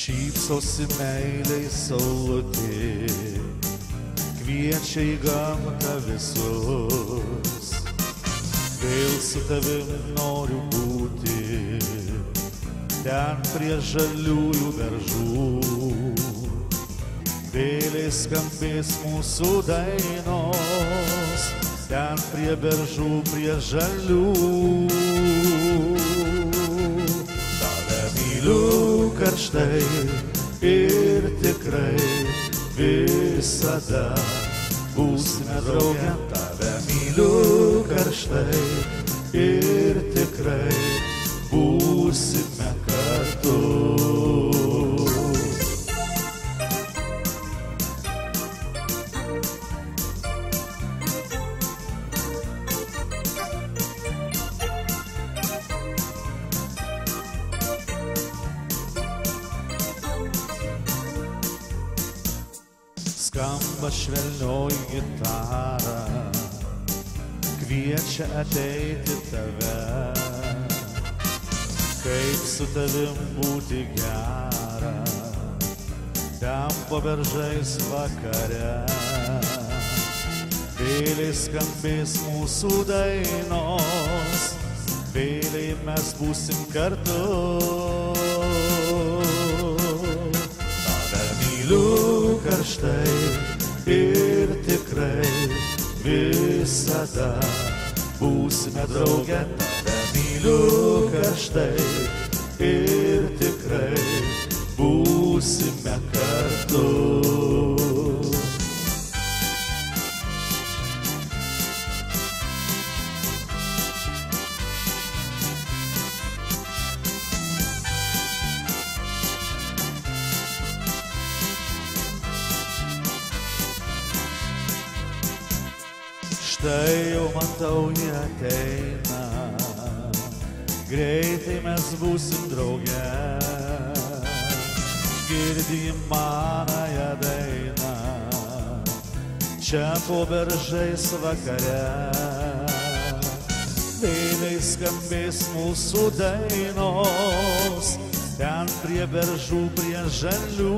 Šypsosi meiliai saulutė, kviečia į gamtą visus. Vėl su tavim noriu būti, ten prie žaliųjų beržų. Vėliai skambės mūsų dainos, ten prie beržų, prie žalių. Tave myliu karštai ir tikrai, visada būsime drauge. Tave myliu karštai ir tikrai, būsime kartu. Skamba švelnioji gitara, kviečia ateiti tave. Kaip su tavim būti gera, ten po beržais vakare. Vėliai skambės mūsų dainos, vėliai mes būsim kartu. Tave myliu karštai ir tikrai, visada būsime drauge. Tave myliu karštai ir tikrai, būsime kartu. Štai jau matau, jie ateina, greitai mes būsim drauge. Girdi manąją dainą, čia po beržais vakare. Vėliai skambės mūsų dainos, ten prie beržų, prie žalių.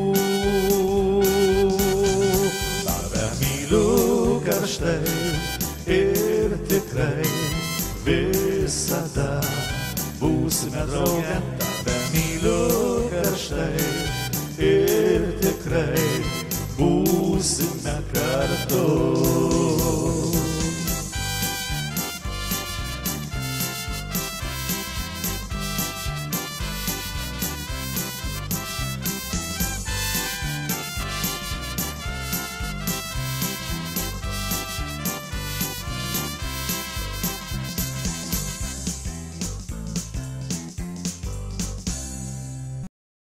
Tave myliu karštai ir tikrai, visada būsime drauge. Tave myliu karštai ir tikrai, būsime kartu.